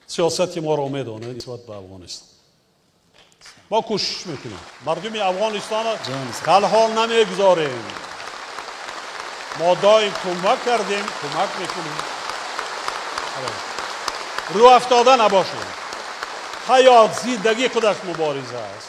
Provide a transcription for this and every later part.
سیاست ما را میدونه نسبت به افغانستان. ما کوشش میکنیم مردم افغانستان را کلهال نمیگذاریم. ما دایم کمک کردیم، کمک میکنیم. رو افتاده نباشیم. حیات زندگی خودش مبارزه است.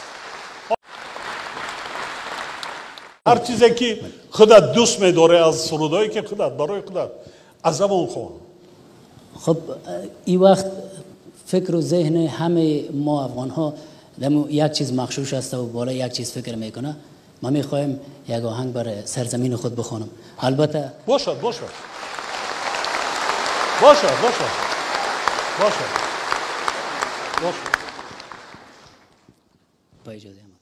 هر چیزی که خودت دوست می‌داری از سرودایی که خودت برای خودت از زبان خوان. خب این وقت فکر و ذهن همه ما افغان ها یک چیز مخشوش است و بالا یک چیز فکر میکنه. ما میخوایم یک آهنگ برای سرزمین خود بخوانم. البته باشد با اجازه هم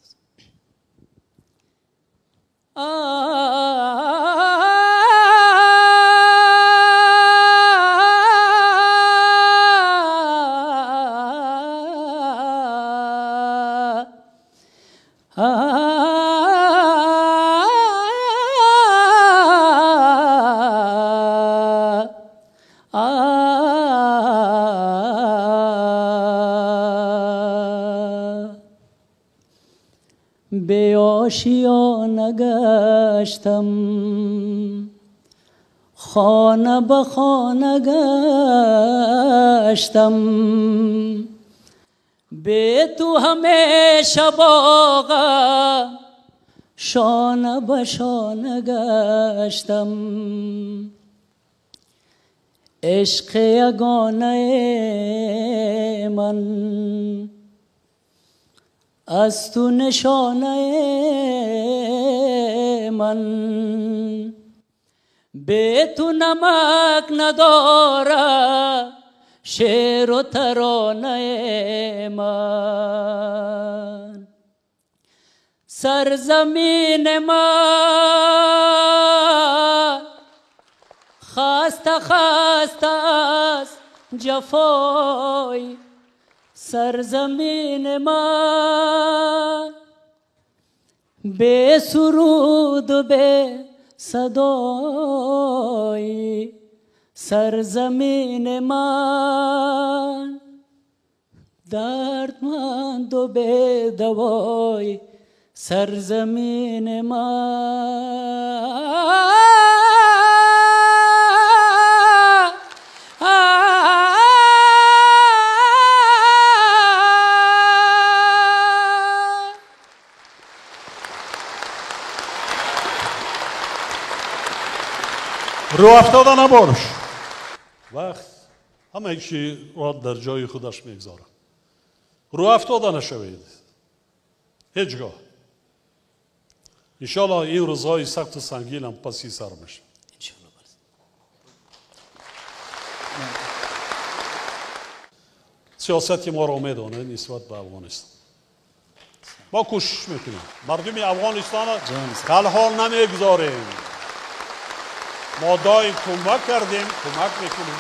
به آشیانه گشتم، خانه به خانه گشتم، به تو همیشه باغ شانه به شانه گشتم. عشق یگانه من از تو نشانه من، به تو نمک نداره شعر و ترانه من. سرزمین من خسته خسته است جفای، سرزمین من به سرود و به صدای، سرزمین من دردمند و به دوای، سرزمین من. رو افتاده نباش. وقت همه چی را در جای خودش میگذاره. رو افتاده نشوید هیچگاه. انشاءالله این روزهای سخت و سنگین هم پسی سر میشه. سیاست ما را میدونه نسبت به افغانستان. ما کوشش میکنیم مردم افغانستان را کلهال نمیگذاریم. ما دایم کمک کردیم، کمک میکنیم.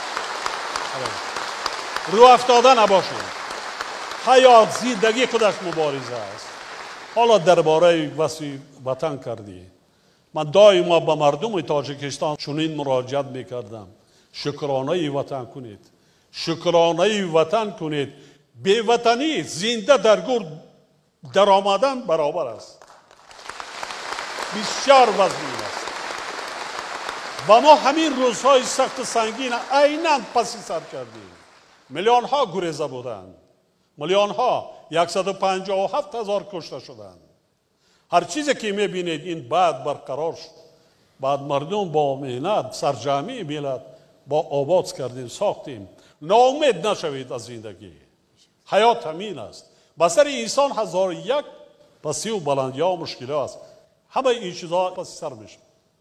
رو افتاده نباشیم. حیات زندگی خودش مبارزه است. حالا درباره وصف وطن کردی. من دایم با مردم تاجیکستان چنین مراجعت میکردم. شکرانه وطن کنید. شکرانه وطن کنید. بی وطنی زنده در گور در آمدن برابر است. بسیار وزنی است. و ما همین روزهای سخت و سنگین عیناً پسی سر کردیم. میلیون ها گریزه بودند. میلیون ها 157,000 کشته شدند. هر چیزی که میبینید این بعد برقرار شد. بعد مردم با مهنت سرجمی ملت با آباد کردیم، ساختیم. ناامید نشوید از زندگی. حیات همین است. بسر انسان 1001 پسی و بلندی ها و مشکل است. همه این چیزها پسی سر میشه.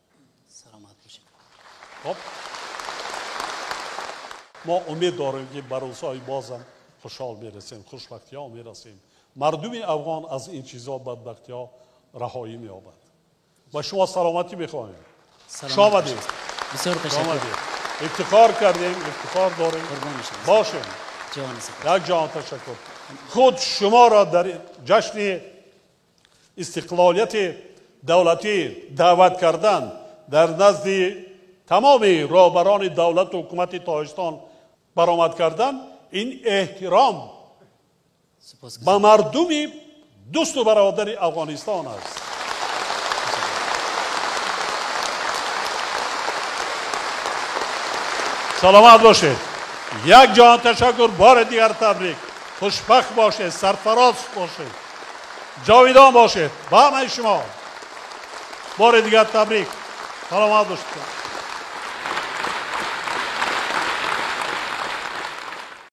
خب ما امید داریم که بر روزهای بازم خوشحال میرسیم، خوشبختی ها میرسیم. مردم افغان از این چیزها بدبختی ها رهایی مییابد. و شما سلامتی میخواهیم. شما آمدید. بسیار تشکر. افتخار کردیم، افتخار داریم. باشیم. یک جان تشکر. خود شما را در جشن استقلالیت دولتی دعوت کردن در نزد تمام رهبران دولت و حکومت تاجیکستان برآمد کردن این احترام سپاسگزارم. با مردمی دوست و برادر افغانستان است. سلامت باشید. یک جان تشکر، بار دیگر تبریک. خوشبخت باشید، سرفراز باشید، جاویدان باشید. با همه شما بار دیگر تبریک. سلامت باشید.